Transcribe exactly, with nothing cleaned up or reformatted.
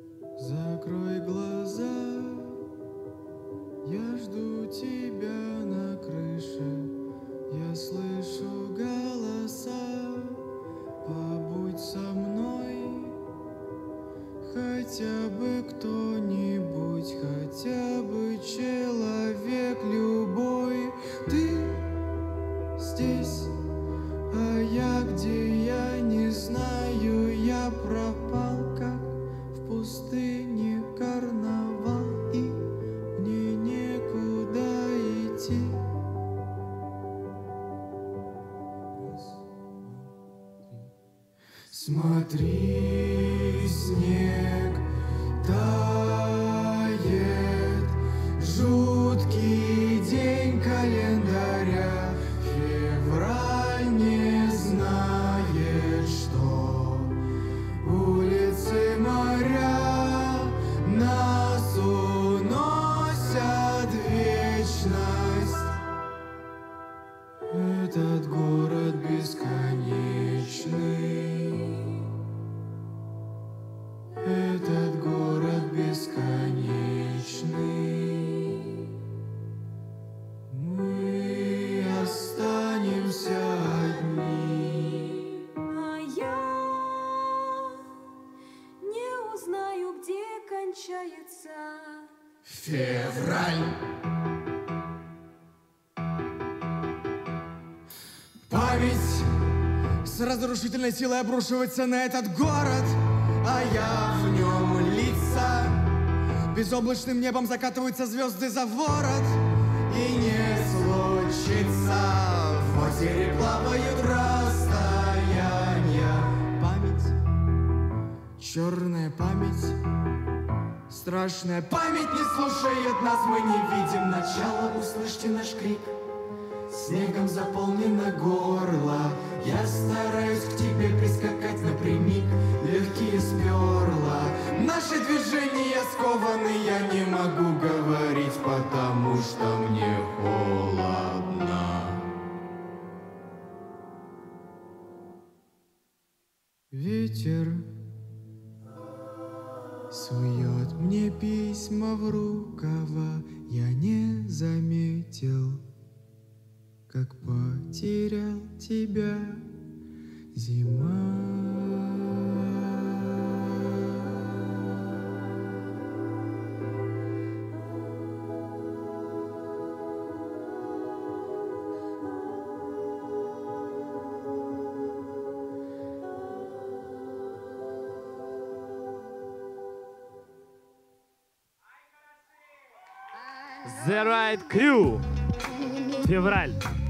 Закрой глаза, я жду тебя на крыше, я слышу голоса, побудь со мной, хотя бы кто-нибудь, хотя бы человек любой. Ты здесь, а я где, я не знаю, я пропал, как в пустыне карнавал, и мне некуда идти. Смотри, снег тает, жуткий день календаря, февраль не знает, что улицы моря нас уносят в вечность. Этот город бесконечный, этот город бесконечный. Мы останемся одни. А я не узнаю, где кончается февраль. Память с разрушительной силой обрушивается на этот город, а я в нем лица. Безоблачным небом закатываются звезды за ворот, и не случится. В озере плавают расстояния. Память, черная память, страшная память не слушает нас. Мы не видим начала, услышьте наш крик. Снегом заполнено горло, я стараюсь к тебе прискакать напрямик. Легкие сперла, наши движения скованы, я не могу говорить, потому что мне холодно. Ветер сует мне письма в рукава, я не заметил, как потерял тебя, зима. The Right Crew. Февраль.